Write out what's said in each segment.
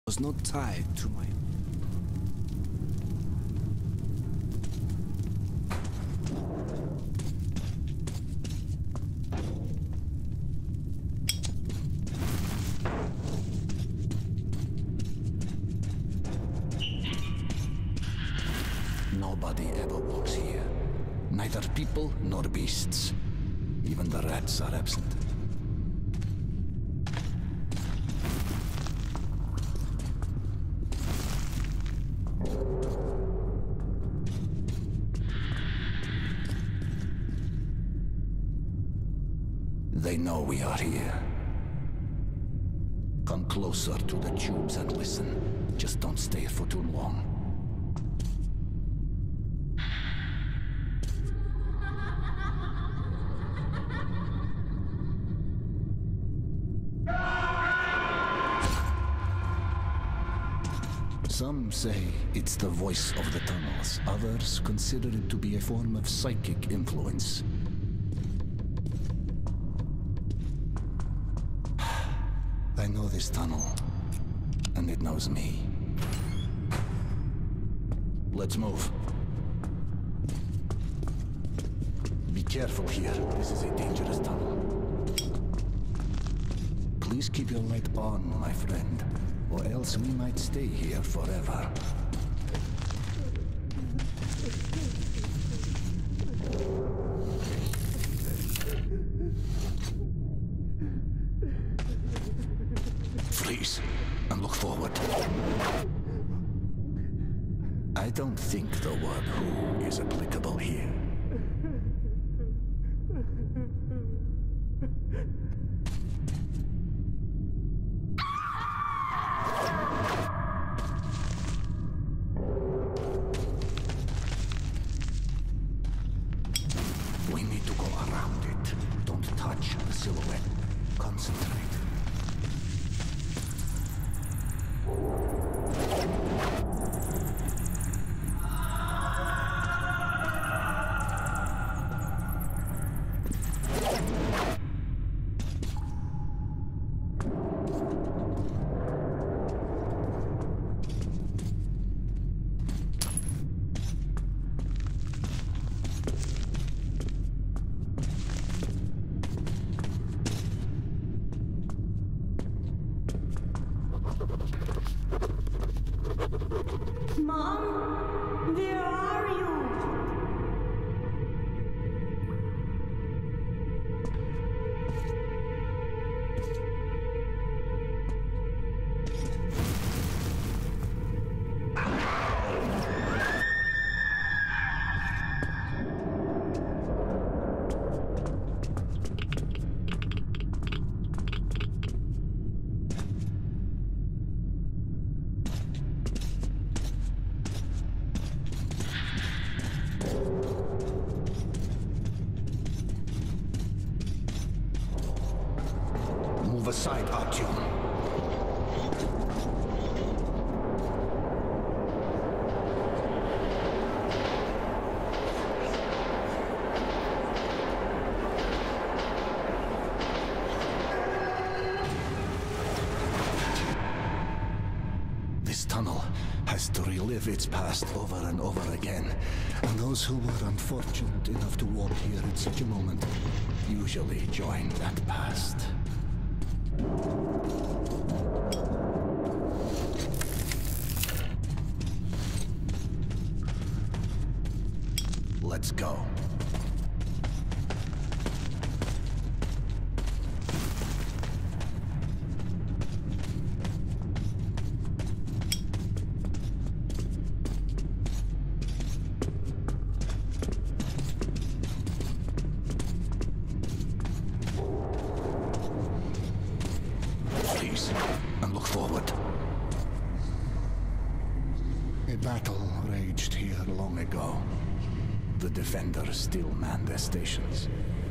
was not tied to my... Nobody ever walks here. Neither people nor beasts. Even the rats are absent. They know we are here. Come closer to the tubes and listen. Just don't stay for too long. Some say it's the voice of the tunnels. Others consider it to be a form of psychic influence. I know this tunnel, and it knows me. Let's move. Be careful here. This is a dangerous tunnel. Please keep your light on, my friend, or else we might stay here forever. Freeze, and look forward. I don't think the word "who" is applicable here. We need to go around it. Don't touch the silhouette. Concentrate. Mom, where are you? Move aside, Artyom. This tunnel has to relive its past over and over again. And those who were unfortunate enough to walk here at such a moment usually join that past. Let's go. Please, and look forward. A battle raged here long ago. The defenders still man their stations.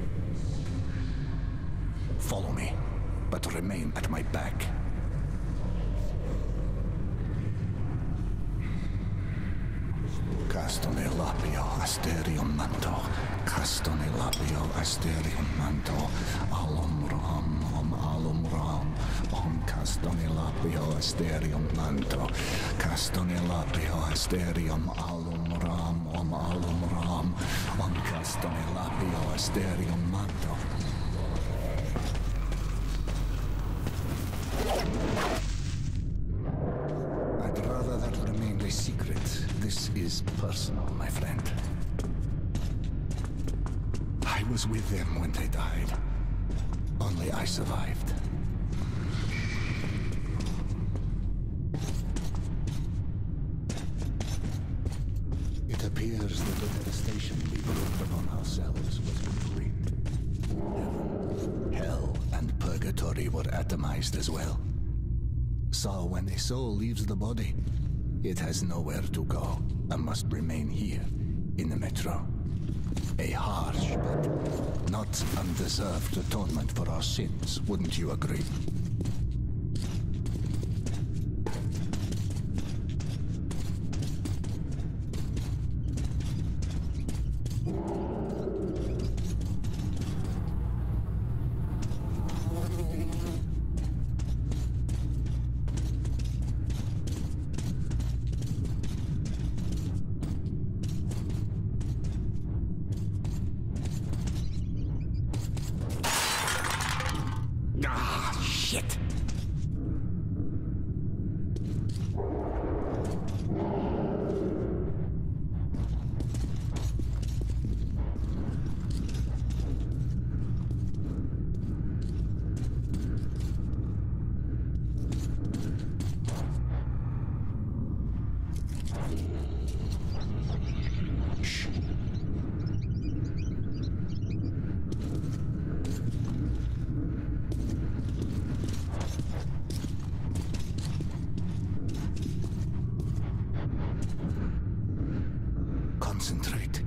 Follow me, but remain at my back. Castone lapio asterium manto, castone lapio asterium manto, alum ram, om alum ram, om castoni lapio asterium manto, castoni lapio asterium alum ram, castoni lapio asterium manto. I'd rather that remained a secret. This is personal, my friend. I was with them when they died. Only I survived. It appears that the devastation we brought upon ourselves was complete. Heaven, hell, and purgatory were atomized as well. So when a soul leaves the body, it has nowhere to go and must remain here in the metro. A harsh but not undeserved atonement for our sins, wouldn't you agree? Ah, shit! Concentrate.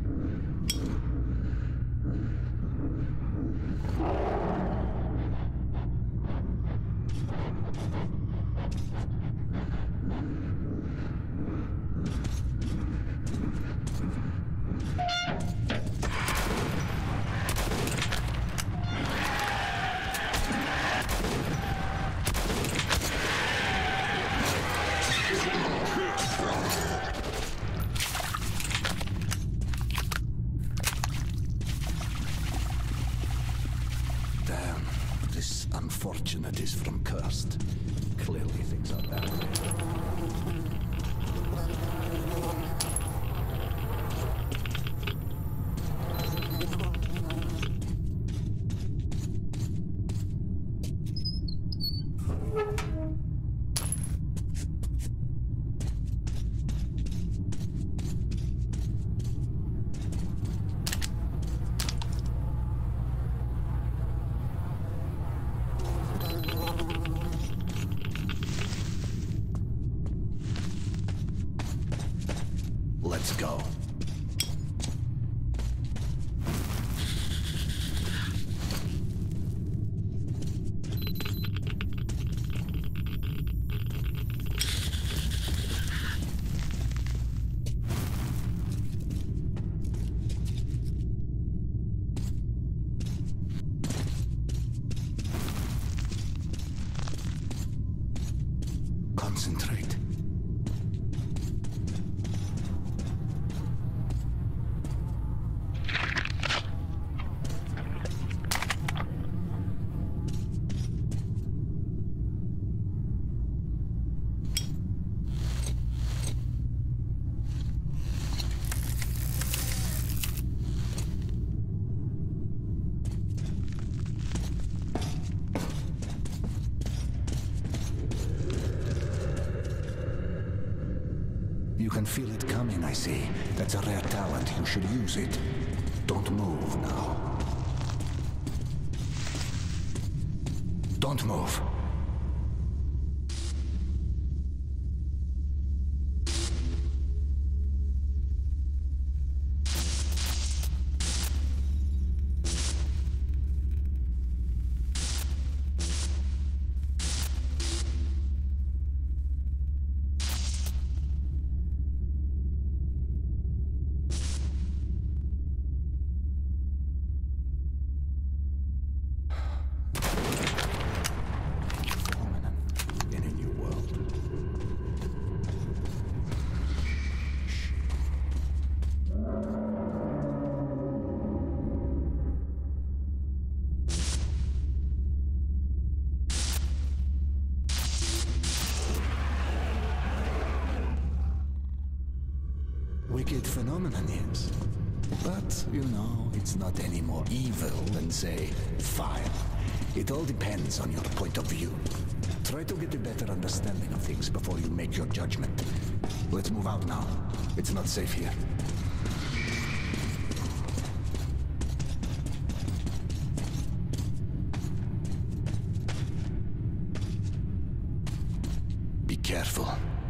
Damn, this unfortunate is from Cursed. Clearly things are bad. Let's go. Concentrate. You can feel it coming, I see. That's a rare talent. You should use it. Don't move now. Don't move. Wicked phenomenon, yes. But, you know, it's not any more evil than, say, fire. It all depends on your point of view. Try to get a better understanding of things before you make your judgment. Let's move out now. It's not safe here. Be careful.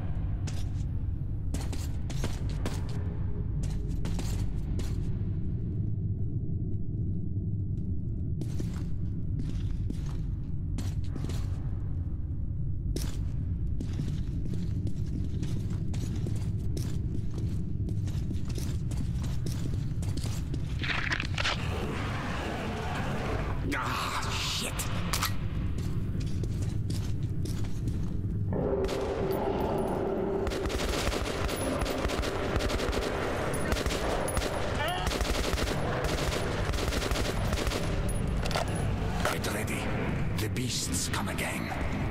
Ah, shit. Get ready. The beasts come again.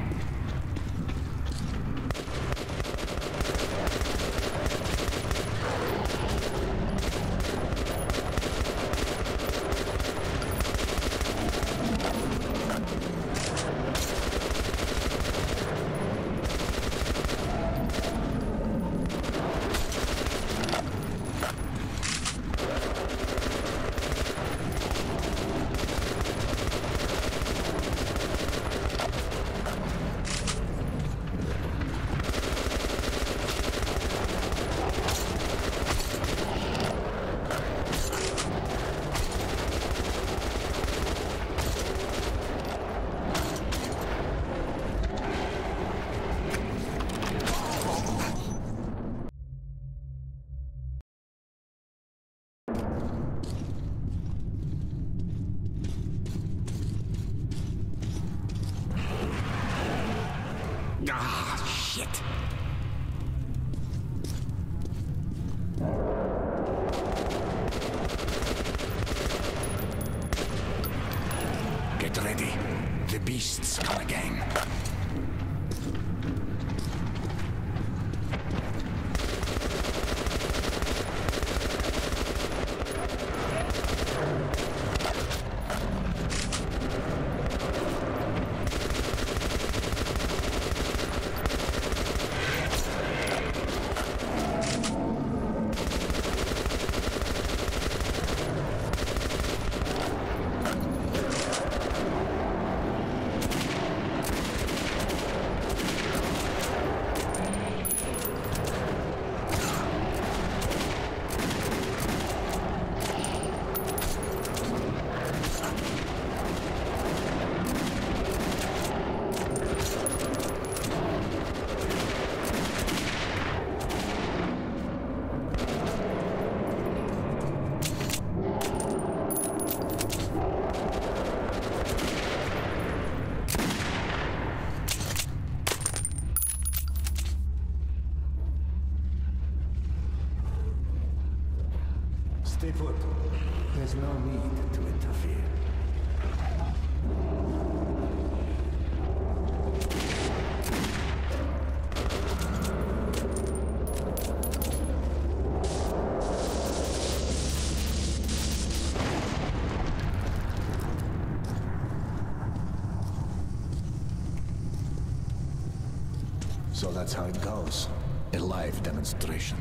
Ah, shit. Get ready. The beasts come again. Stay put. There's no need to interfere. So that's how it goes. A live demonstration.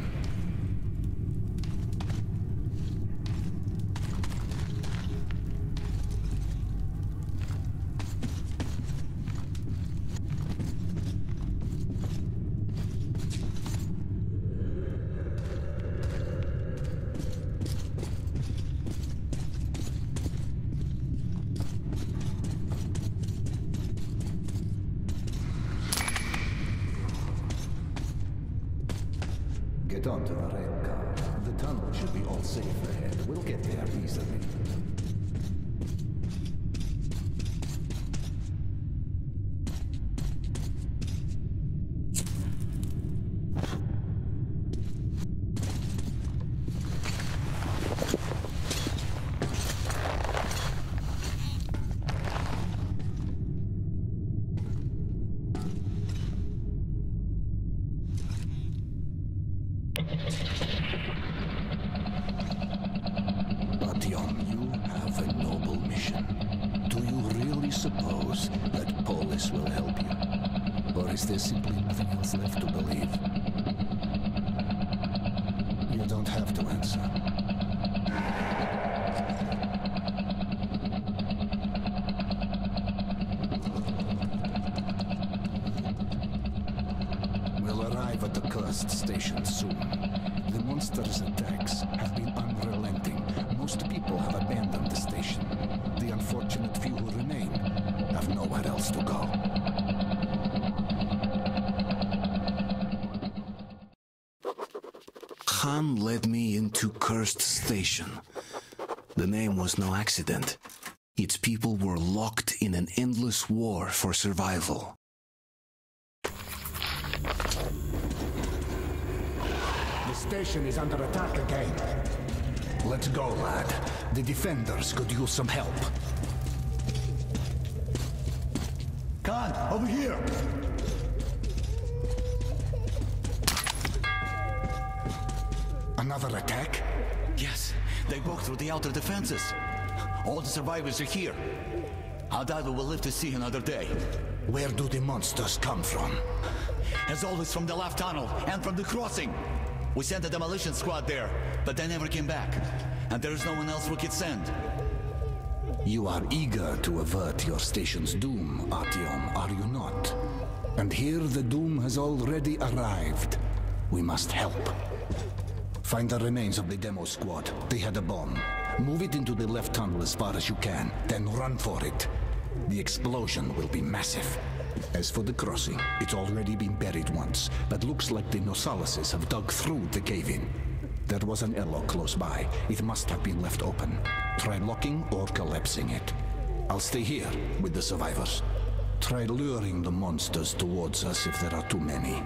Get onto the red car. The tunnel should be all safe ahead. We'll get there easily. this will help you. Or is there simply nothing else left to believe? You don't have to answer. We'll arrive at the cursed station soon. The monster's attacks have been unrelenting. Most people have abandoned the station. The unfortunate few who remain have nowhere else to go. Khan led me into Cursed Station. The name was no accident. Its people were locked in an endless war for survival. The station is under attack again. Let's go, lad. The defenders could use some help. Khan, over here! Another attack? Yes, they broke through the outer defenses. All the survivors are here. I doubt we will live to see another day. Where do the monsters come from? As always, from the left tunnel and from the crossing. We sent a demolition squad there, but they never came back. And there is no one else we could send. You are eager to avert your station's doom, Artyom, are you not? And here the doom has already arrived. We must help. Find the remains of the demo squad. They had a bomb. Move it into the left tunnel as far as you can, then run for it. The explosion will be massive. As for the crossing, it's already been buried once, but looks like the Nosalises have dug through the cave-in. There was an airlock close by. It must have been left open. Try locking or collapsing it. I'll stay here with the survivors. Try luring the monsters towards us if there are too many.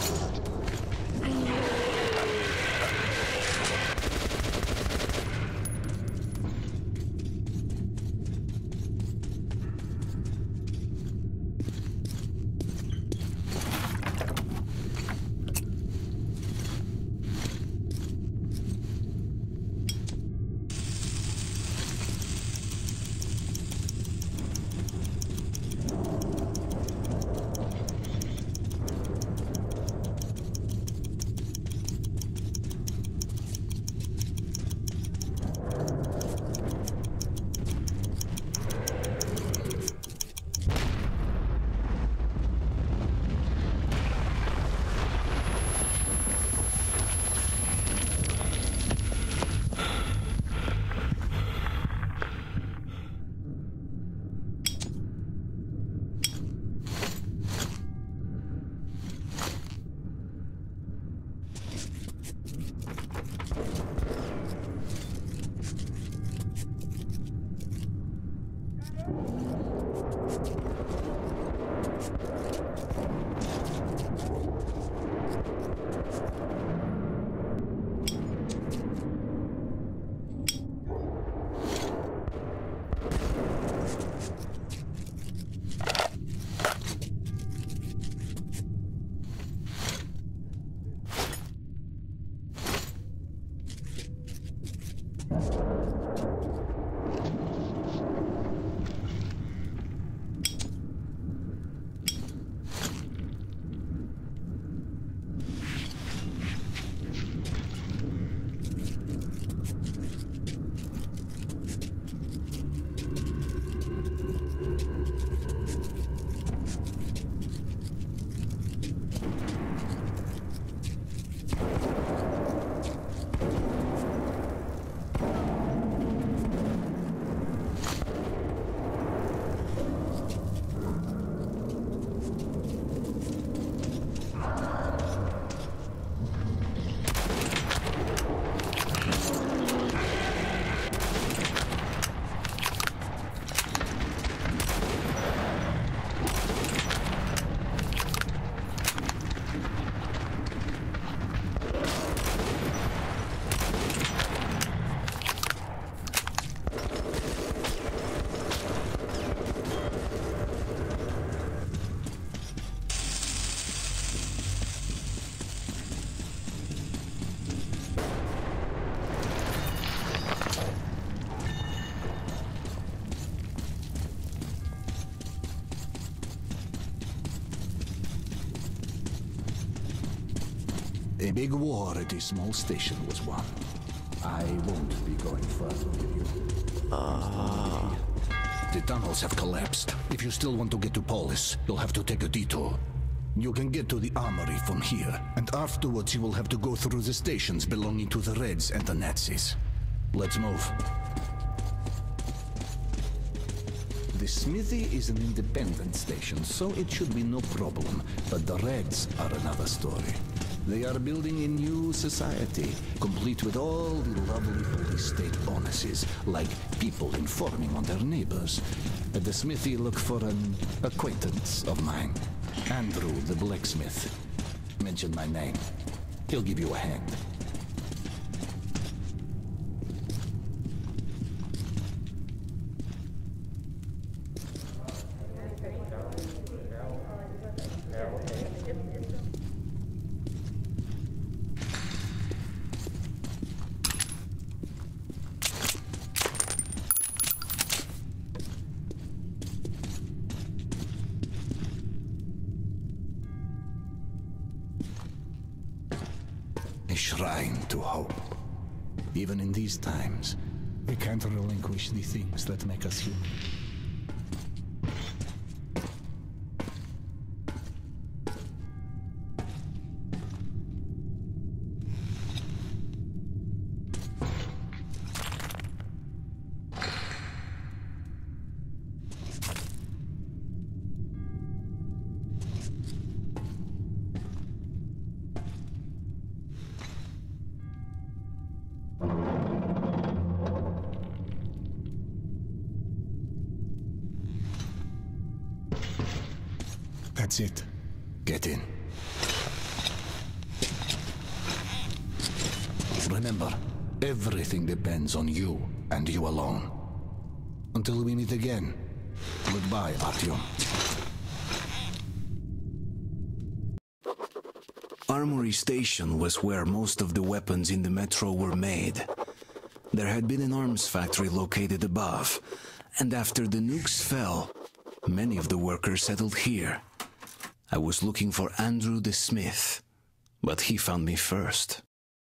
A big war at a small station was won. I won't be going further with you. The tunnels have collapsed. If you still want to get to Polis, you'll have to take a detour. You can get to the armory from here, and afterwards you will have to go through the stations belonging to the Reds and the Nazis. Let's move. The smithy is an independent station, so it should be no problem. But the Reds are another story. They are building a new society, complete with all the lovely police state bonuses, like people informing on their neighbors. At the smithy, look for an acquaintance of mine, Andrew the blacksmith. Mention my name. He'll give you a hand. A shrine to hope. Even in these times, we can't relinquish the things that make us human. That's it. Get in. Remember, everything depends on you and you alone. Until we meet again, goodbye, Artyom. Armory Station was where most of the weapons in the metro were made. There had been an arms factory located above, and after the nukes fell, many of the workers settled here. I was looking for Andrew the Smith, but he found me first.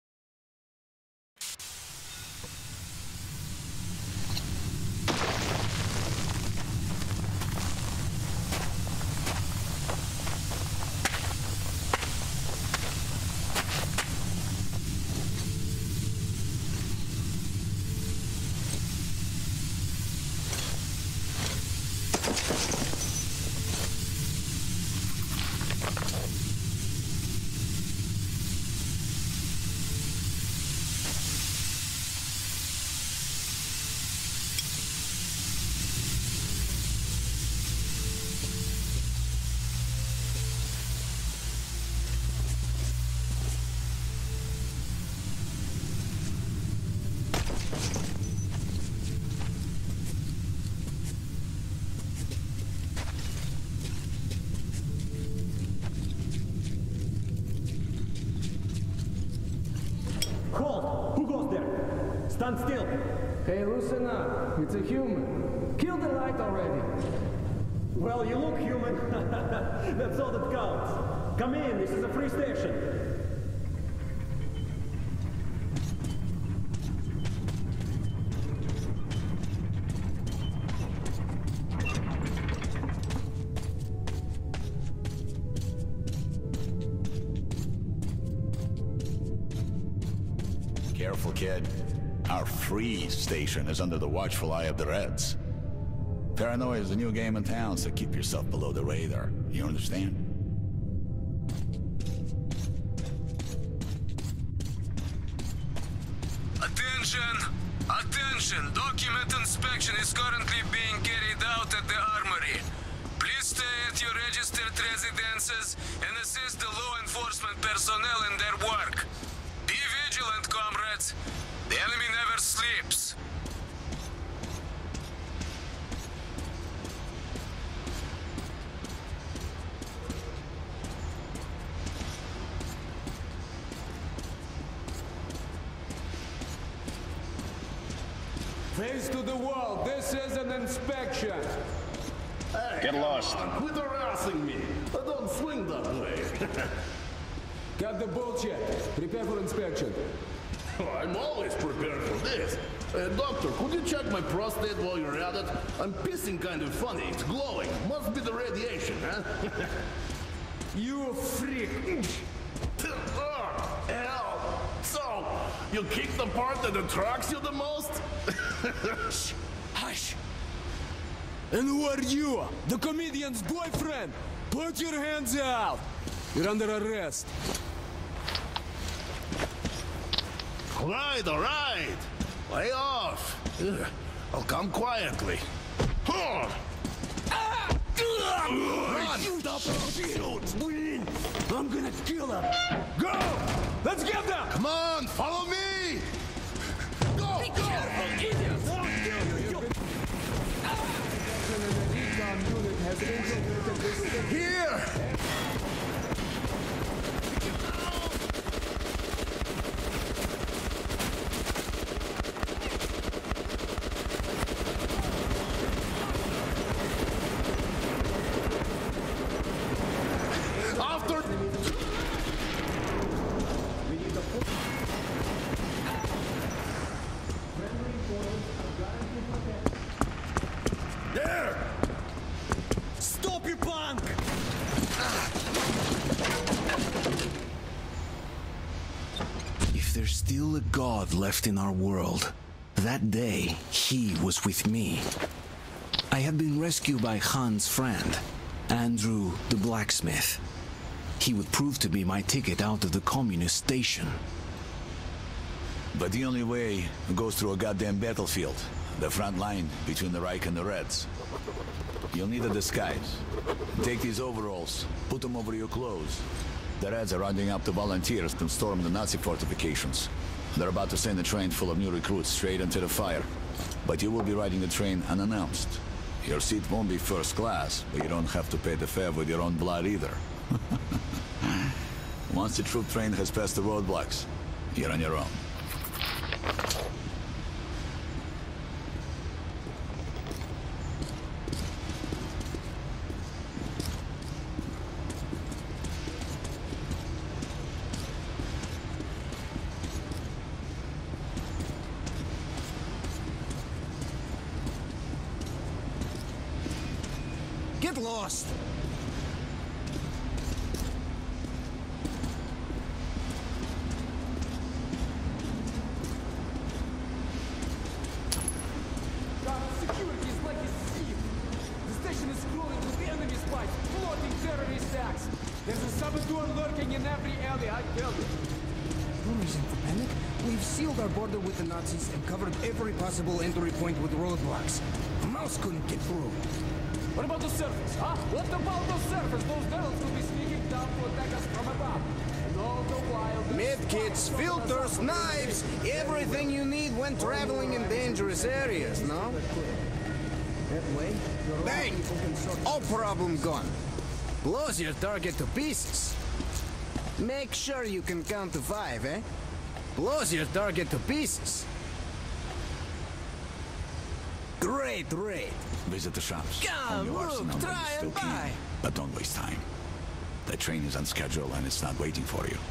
Stand still! Hey, loosen up. It's a human. Kill the light already. Well, you look human. That's all that counts. Come in, this is a free station. Careful, kid. Our free station is under the watchful eye of the Reds. Paranoia is the new game in town, so keep yourself below the radar. You understand? Attention! Attention! Document inspection is currently being carried out at the armory. Please stay at your registered residences and assist the law enforcement personnel in their work. Be vigilant, comrades. The enemy never sleeps. Face to the wall. This is an inspection. Hey, get lost. Quit harassing me. I don't swing that way. Got the bullshit. Prepare for inspection. I'm always prepared for this. Doctor, could you check my prostate while you're at it? I'm pissing kind of funny. It's glowing. Must be the radiation, huh? You freak. Hell. So, you kick the part that attracts you the most? Shh. Hush. And who are you? The comedian's boyfriend? Put your hands out. You're under arrest. All right. Lay off. I'll come quietly. Run! Shoot! I'm gonna kill him. Go! Let's get them! Come on, follow me! Go! Be careful, idiot! Here! There! Stop, you punk! If there's still a god left in our world, that day he was with me. I had been rescued by Han's friend, Andrew the blacksmith. He would prove to be my ticket out of the communist station. But the only way goes through a goddamn battlefield. The front line between the Reich and the Reds. You'll need a disguise. Take these overalls, put them over your clothes. The Reds are rounding up the volunteers to storm the Nazi fortifications. They're about to send a train full of new recruits straight into the fire. But you will be riding the train unannounced. Your seat won't be first class, but you don't have to pay the fare with your own blood either. Once the troop train has passed the roadblocks, you're on your own. Get lost! Security is like a sieve. The station is crawling with enemy spies, plotting terrorist acts. There's a saboteur lurking in every alley, I tell you. No reason for panic. We've sealed our border with the Nazis and covered every possible entry point with roadblocks. A mouse couldn't get through. What about the surface, huh? What about the surface? Those devils could be sneaking down to attack us from above. And all the while... Medkits, filters, knives, everything you need when traveling in dangerous areas, no? That way, bang! All problem gone. Blows your target to pieces. Make sure you can count to 5, eh? Blows your target to pieces. Great raid. Visit the shops. Come, Your arsenal look, when try you and still can. buy. But don't waste time. The train is on schedule and it's not waiting for you.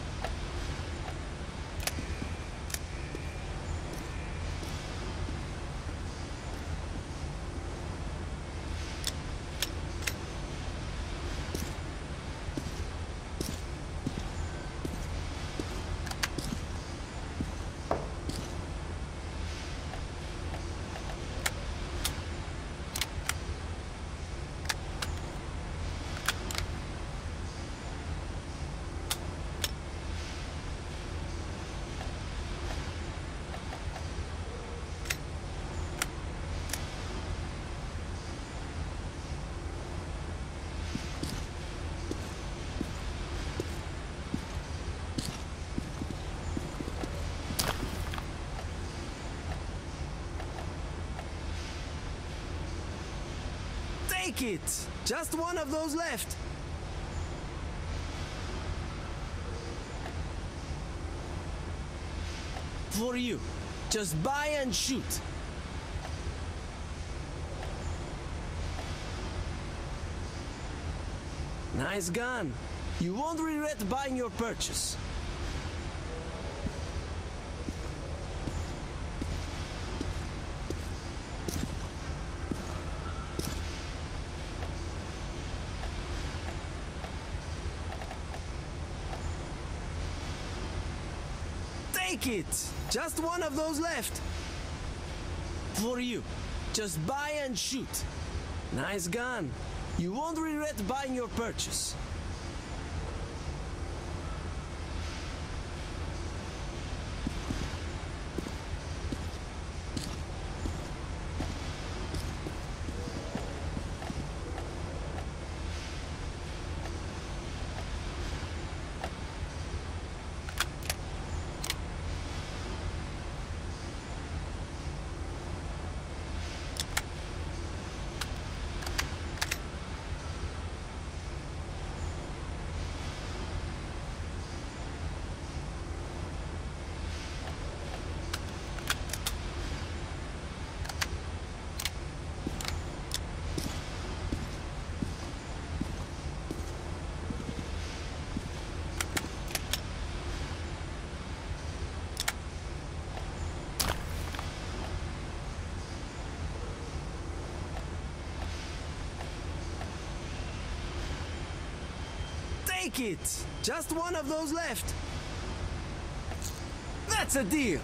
Take it! Just one of those left. For you. Just buy and shoot. Nice gun. You won't regret buying your purchase. Take it! Just one of those left. For you. Just buy and shoot. Nice gun. You won't regret buying your purchase. Take it! Just one of those left. That's a deal!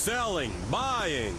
Selling, buying.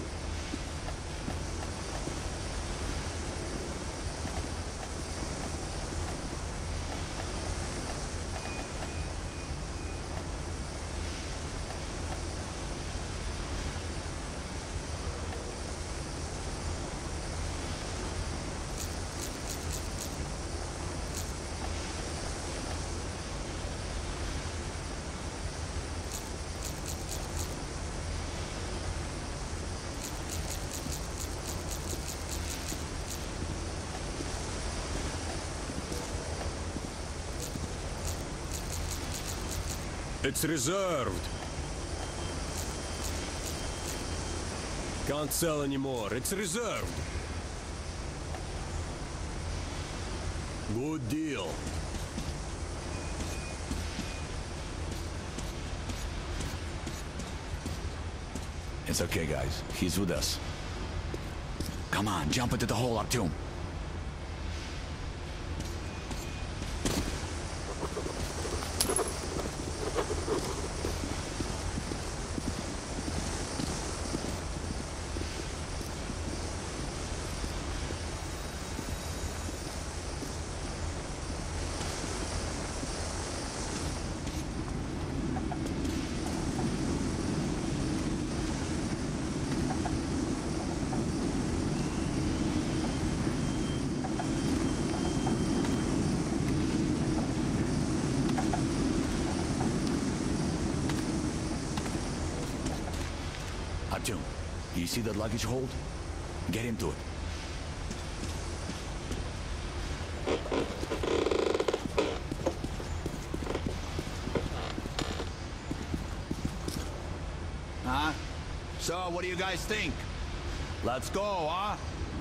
It's reserved. Can't sell anymore. It's reserved. Good deal. It's okay, guys. He's with us. Come on, jump into the hole up to him. Artyom, you see that luggage hold? Get into it. Huh? So, what do you guys think? Let's go, huh?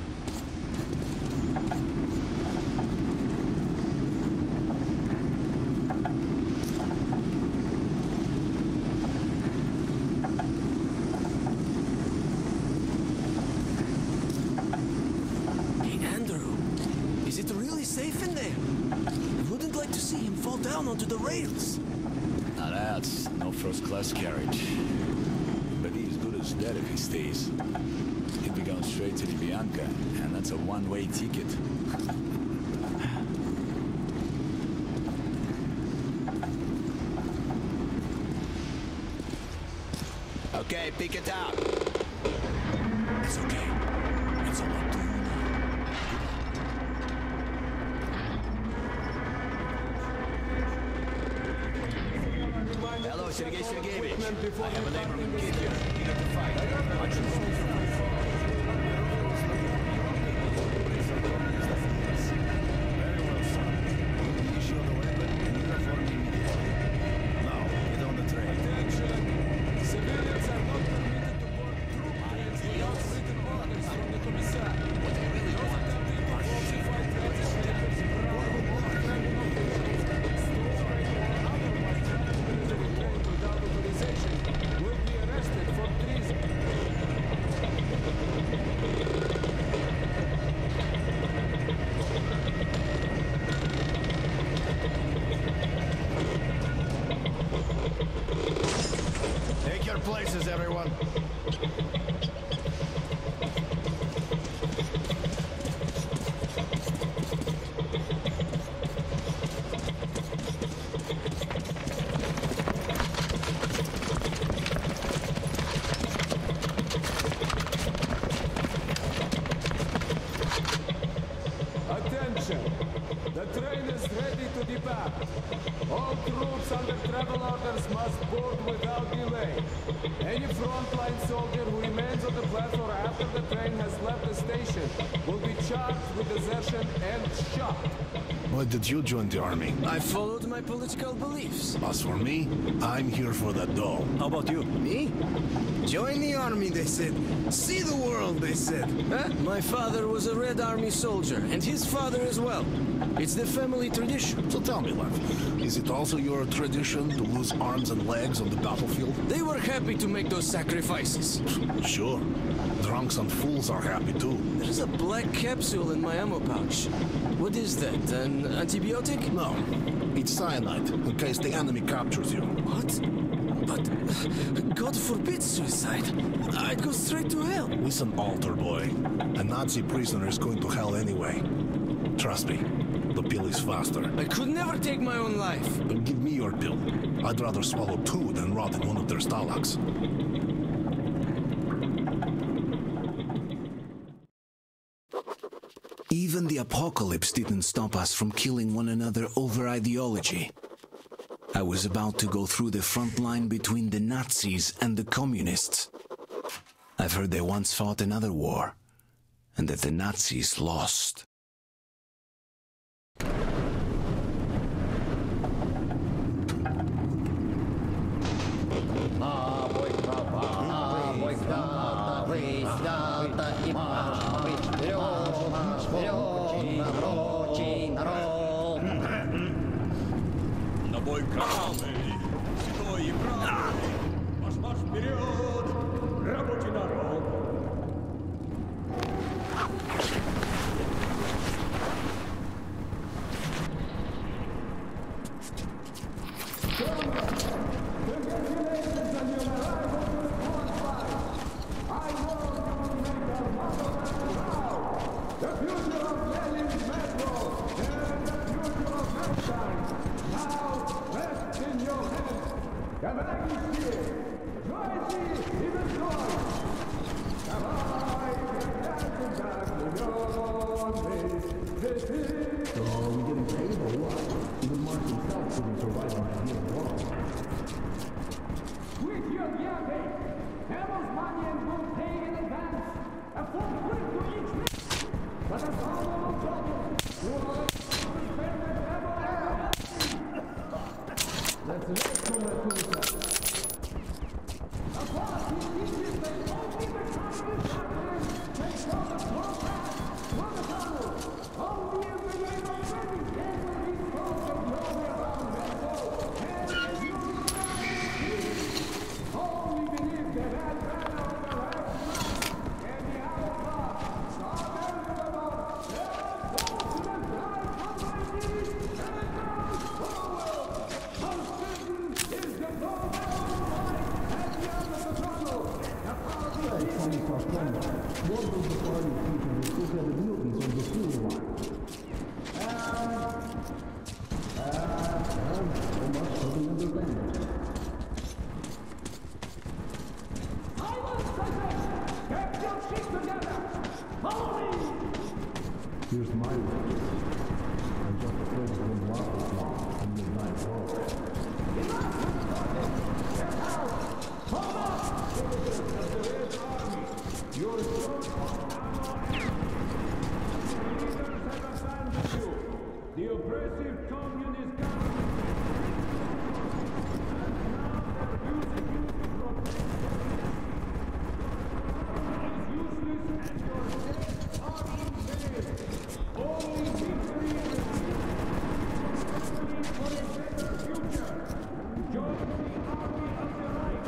Onto the rails. Now that's no first-class carriage. But he's good as dead if he stays. He'll be going straight to the Bianca, and that's a one-way ticket. Okay, pick it up. It's okay. It's all up to you. Hello, Sergei Sergeyevich. I have a neighborhood kid here. You have to fight. Very well, son. Issue the weapon and uniform immediately. Now, get on the train. Attention! Civilians are not permitted to board troop trains without written orders from the commissar. Those attempting to falsify trains without authorization will be arrested for treason. Take your places, everyone. Attention! The train is ready to depart. All troops under travel orders must board without delay. Any frontline soldier who remains on the platform after the train has left the station will be charged with desertion and shot. Why did you join the army? I followed my political beliefs. As for me, I'm here for that doll. How about you? Me? Join the army, they said. See the world, they said. Huh? My father was a Red Army soldier, and his father as well. It's the family tradition. So tell me, Lev, is it also your tradition to lose arms and legs on the battlefield? They were happy to make those sacrifices. Sure. Drunks and fools are happy too. There's a black capsule in my ammo pouch. What is that? An antibiotic? No. It's cyanide, in case the enemy captures you. What? But God forbid suicide. I'd go straight to hell. Listen, altar boy. A Nazi prisoner is going to hell anyway. Trust me, the pill is faster. I could never take my own life. Then give me your pill. I'd rather swallow 2 than rot in one of their stalags. Even the apocalypse didn't stop us from killing one another over ideology. I was about to go through the front line between the Nazis and the communists. I've heard they once fought another war, and that the Nazis lost. На бой правый, стой и правый, марш-марш вперед, рабочий народ. Here's my wages. I'm just afraid of being lost this long in midnight world. Your leaders have abandoned you. The oppressive communist government. And now they're using you to protect them. It is useless and your deaths are in vain. Only victory and peace for a better future. Join the army of the right.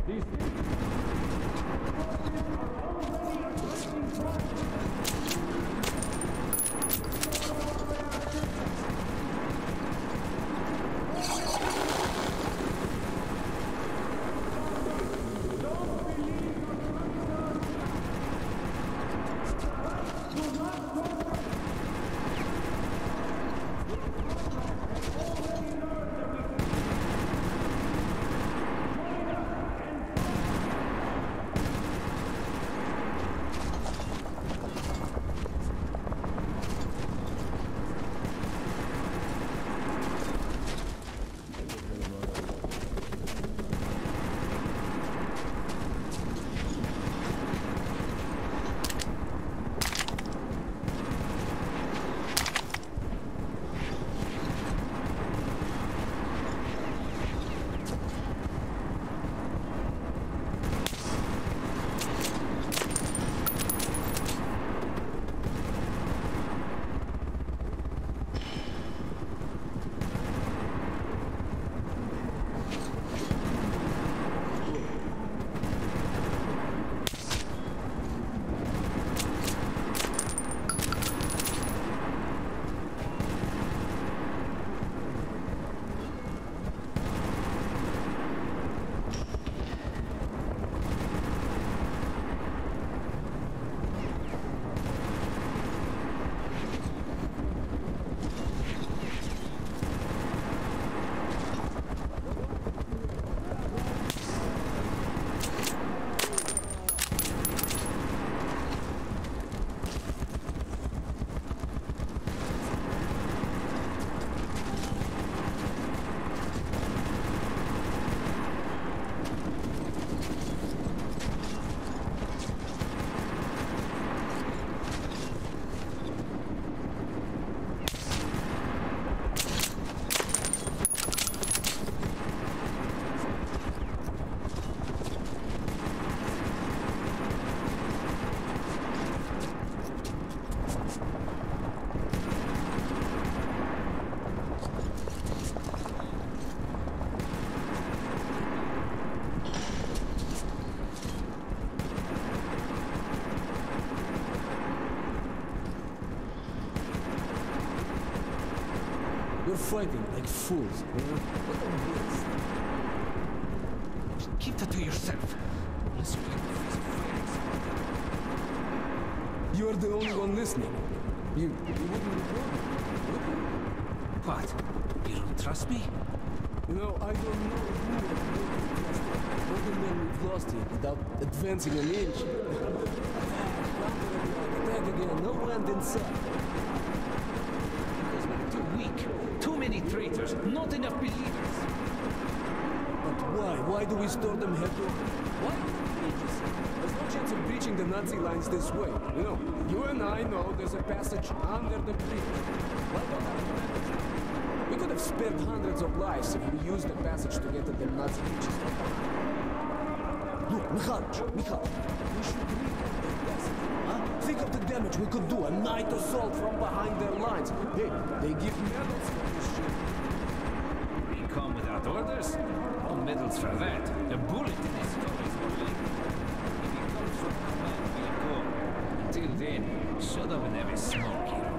You're fighting like fools, you know? Just keep that to yourself. You're the only one listening. You wouldn't report me, would you? What? You don't trust me? You know, I don't know who would trust you. All the men we've lost here without advancing an inch. Attack again, no land in sight. Because we're too weak. Too many traitors, not enough believers. But why? Why do we store them head over? Why? There's no chance of breaching the Nazi lines this way. You know, you and I know there's a passage under the bridge. Why don't I remember? We could have spared hundreds of lives if we used the passage to get to the Nazi beaches. Look, Mikhail, we should recon that passage. Huh? Think of the damage we could do. A night assault from behind their lines. Hey, they give medals for this shit. Recon without orders? No medals for that. A bullet in his skull is more likely. If he comes from command, we'll go. Until then, shut up and have a smoke here.